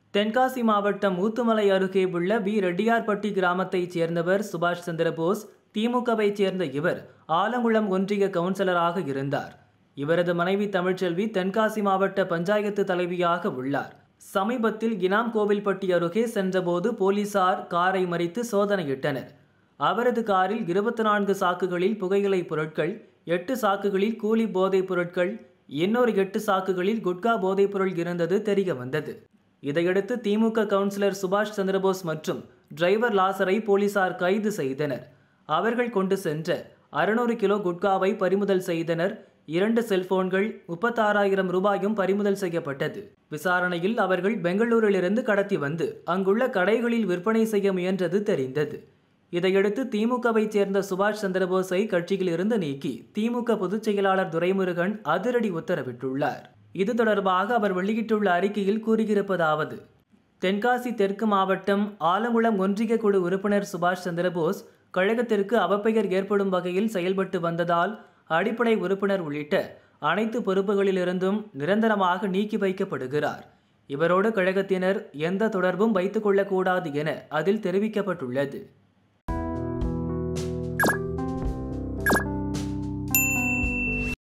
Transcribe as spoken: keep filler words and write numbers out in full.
தென்காசி மாவட்டம் ஊத்துமலை அருகே உள்ள வி ரெட்டியார்பட்டி கிராமத்தைச் சேர்ந்தவர் சுபாஷ் சந்திரபோஸ். திமுகவைச் சேர்ந்த இவர் ஆலங்குளம் ஒன்றிய கவுன்சிலராக இருந்தார். இவரது மனைவி தமிழ்ச்செல்வி தென்காசி மாவட்ட பஞ்சாயத்து தலைவியாக உள்ளார். சமீபத்தில் இனாம் கோவில்பட்டி அருகே சென்றபோது போலீசார் காரை மறித்து சோதனையிட்டனர். அவரது காரில் இருபத்தி நான்கு சாக்குகளில் புகையிலை பொருட்கள், எட்டு சாக்குகளில் கூலி போதைப் பொருட்கள், இன்னொரு எட்டு சாக்குகளில் குட்கா போதைப் பொருள் இருந்தது தெரிய வந்தது. இதையடுத்து திமுக கவுன்சிலர் சுபாஷ் சந்திரபோஸ் மற்றும் டிரைவர் லாசரை போலீசார் கைது செய்தனர். அவர்கள் கொண்டு சென்ற அறுநூறு கிலோ குட்காவை பறிமுதல் செய்தனர். இரண்டு செல்போன்கள், முப்பத்தாறாயிரம் ரூபாயும் பறிமுதல் செய்யப்பட்டது. விசாரணையில் அவர்கள் பெங்களூரிலிருந்து கடத்தி வந்து அங்குள்ள கடைகளில் விற்பனை செய்ய முயன்றது தெரிந்தது. இதையடுத்து திமுகவைச் சேர்ந்த சுபாஷ் சந்திரபோஸை கட்சியில் இருந்து நீக்கி திமுக பொதுச் செயலாளர் துரைமுருகன் அதிரடி உத்தரவிட்டுள்ளார். இது தொடர்பாக அவர் வெளியிட்டுள்ள அறிக்கையில் கூறியிருப்பதாவது: தென்காசி தெற்கு மாவட்டம் ஆலங்குளம் ஒன்றிய குழு உறுப்பினர் சுபாஷ் சந்திரபோஸ் கழகத்திற்கு அவப்பெயர் ஏற்படும் வகையில் செயல்பட்டு வந்ததால் அடிப்படை உறுப்பினர் உள்ளிட்ட அனைத்து பொறுப்புகளிலிருந்தும் நிரந்தரமாக நீக்கி வைக்கப்படுகிறார். இவரோடு கழகத்தினர் எந்த தொடர்பும் வைத்துக் கொள்ளக்கூடாது என அதில் தெரிவிக்கப்பட்டுள்ளது.